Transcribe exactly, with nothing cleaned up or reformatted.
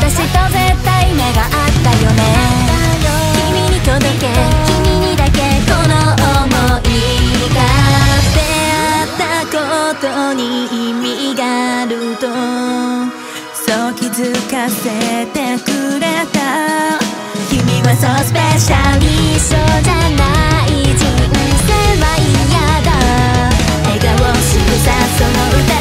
私と絶対目があったよね。君に届け、君にだけこの想いが、出会ったことに意味があるとそう気づかせてくれた。君はそうスペシャリストじゃない人生は嫌だ。笑顔、仕草、その歌